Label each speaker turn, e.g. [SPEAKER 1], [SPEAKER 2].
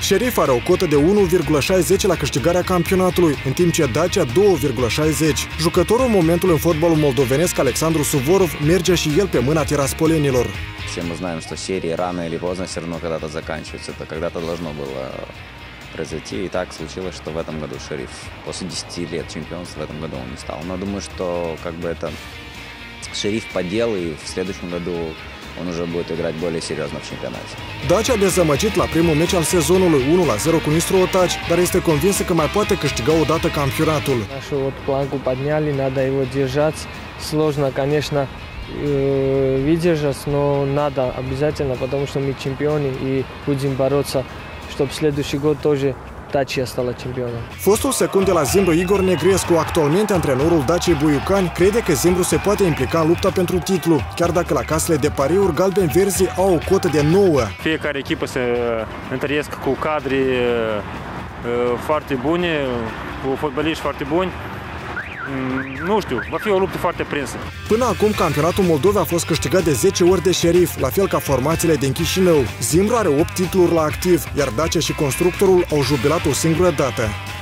[SPEAKER 1] Sheriff are o cotă de 1,60 la câștigarea campionatului, în timp ce Dacia 2,60. Jucătorul momentului în fotbalul moldovenesc, Alexandru Suvorov, merge și el pe mâna tiraspolenilor.
[SPEAKER 2] Все мы знаем, что серии рано или поздно все равно когда-то заканчиваются. Это когда-то должно было произойти. И так случилось, что в этом году Шериф после 10 лет чемпионства в этом году он не стал. Но думаю, что как бы это Шериф подел, и в следующем году он уже будет играть более серьезно в чемпионате.
[SPEAKER 1] Dacia a dezamăgit la primul meci al sezonului 1-0 cu Nistru Otaci, dar este convinsă că mai poate câștiga o dată campionatul.
[SPEAKER 3] Нашу вот планку подняли, надо его держать. Сложно, конечно, выдержать, но надо обязательно, потому что мы чемпионы и будем бороться, чтобы в следующий год тоже Dacia stala чемпионом.
[SPEAKER 1] Fostul secund de la Zimbru, Igor Negrescu, actualmente antrenorul Daciei Buiucani, crede că Zimbru se poate implica în lupta pentru titlu, chiar dacă la casele de pariuri galben-verzi au o cotă de 9.
[SPEAKER 4] Fiecare echipă se întăresc cu cadri foarte bune, cu fotbaliști foarte buni. Nu știu, va fi o luptă foarte prinsă.
[SPEAKER 1] Până acum, campionatul Moldovei a fost câștigat de 10 ori de Sheriff, la fel ca formațiile din Chișinău. Zimbru are 8 titluri la activ, iar Dacia și Constructorul au jubilat o singură dată.